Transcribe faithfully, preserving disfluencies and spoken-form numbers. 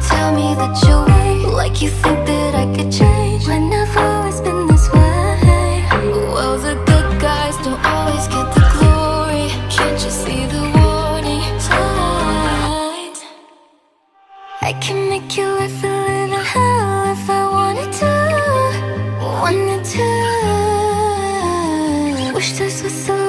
tell me that you'll wait, like you think that I could change when I've always been this way. Well, the good guys don't always get the glory. Can't you see the warning signs? I can make your life a little hell if I wanted to, wanted to. Wish this was so